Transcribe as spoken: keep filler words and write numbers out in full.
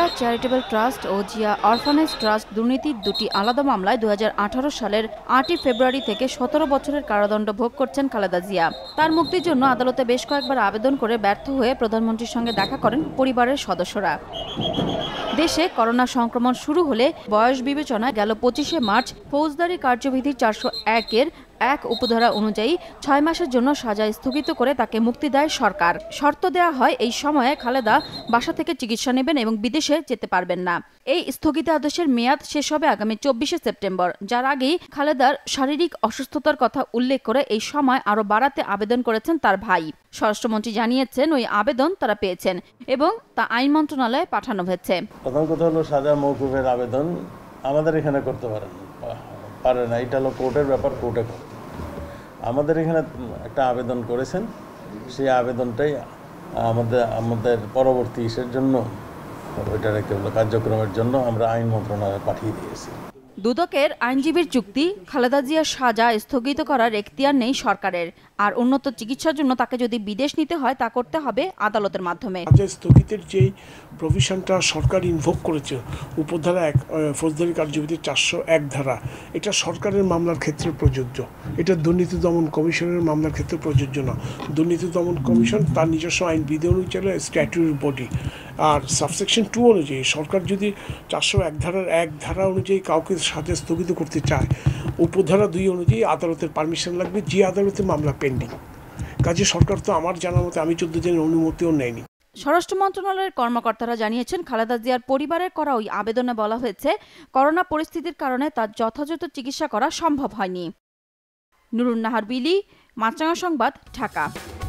Zia charitable trust ও Zia orphanage trust দুর্নীতির দুটি আলাদা মামলায় দুই হাজার আঠারো সালের আটই ফেব্রুয়ারি থেকে সতেরো বছরের কারাদণ্ড ভোগ করছেন খালেদা জিয়া। তার মুক্তির জন্য আদালতে বেশ কয়েকবার আবেদন করে ব্যর্থ হয়ে প্রধানমন্ত্রীর সঙ্গে দেখা করেন পরিবারের সদস্যরা। দেশে করোনা সংক্রমণ শুরু হলে বয়স বিবেচনায় গেল পঁচিশে মার্চ ফৌজদারি কার্যবিধির চারশো একের এক উপধারা অনুযায়ী ছয় মাসের জন্য সাজা স্থগিত করে তাকে মুক্তি দেয় সরকার। শর্ত দেওয়া হয় এই সময়ে খালেদা বাসা থেকে চিকিৎসা নেবেন এবং বিদেশে যেতে পারবেন না। এই স্থগিতাদেশের মেয়াদ শেষ হবে আগামী চব্বিশে সেপ্টেম্বর। যার আগেই খালেদার শারীরিক অসুস্থতার কথা উল্লেখ করে এই সময় আরও বাড়াতে আবেদন করেছেন তার ভাই। স্বরাষ্ট্রমন্ত্রী জানিয়েছেন ওই আবেদন তারা পেয়েছেন এবং তা আইন মন্ত্রণালয়ে পাঠানো হয়েছে। প্রথম কথা হলো সাজা মওকুফের আবেদন আমাদের এখানে করতে পারেন পারে না, এটা হলো কোর্টের ব্যাপার, কোর্টে করে। আমাদের এখানে একটা আবেদন করেছেন, সেই আবেদনটাই আমাদের আমাদের পরবর্তী ইসের জন্য ওইটার একটা কার্যক্রমের জন্য আমরা আইন মন্ত্রণালয়ে পাঠিয়ে দিয়েছি। দুদকের আইনজীবীর যুক্তি, খালেদা জিয়ার সাজা স্থগিত করার এখতিয়ার নেই সরকারের, আর উন্নত চিকিৎসার জন্য তাকে যদি বিদেশ নিতে হয় তা করতে হবে আদালতের মাধ্যমে। সাজা স্থগিতের যেই প্রভিশনটা সরকার ইনভোক করেছে উপধারা এক ফৌজদারি কার্যবিধির চারশো এক ধারা, এটা সরকারের মামলার ক্ষেত্রে প্রযোজ্য, এটা দুর্নীতি দমন কমিশনের মামলার ক্ষেত্রে প্রযোজ্য না। দুর্নীতি দমন কমিশন তার নিজস্ব আইন বিধি অনুযায়ী স্ট্যাটুটরি বডি, আর সাবসেকশন টু অনুযায়ী সরকার যদি চারশো এক ধারার এক ধারা অনুযায়ী কাউকে সাজা স্থগিত করতে চায়, উপধারা দুই অনুযায়ী আদালতের পারমিশন লাগবে, যে আদালতে মামলা পেন্ডিং। কাজে সরকার তো আমার জানা মতে আমি চোদ্দ দিনের অনুমতিও নেয়নি। স্বরাষ্ট্র মন্ত্রণালয়ের কর্মকর্তারা জানিয়েছেন, খালেদা জিয়ার পরিবারের করা ওই আবেদনে বলা হয়েছে করোনা পরিস্থিতির কারণে তার যথাযথ চিকিৎসা করা সম্ভব হয়নি। নুরুন নাহার বিলি, মাছরাঙা সংবাদ, ঢাকা।